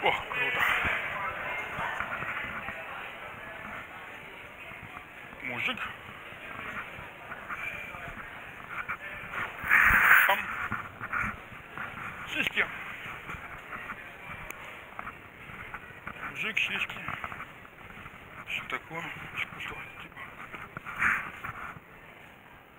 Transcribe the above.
О, круто. Мужик. Сам. Сиськи. Мужик, сиськи. Все такое искусство.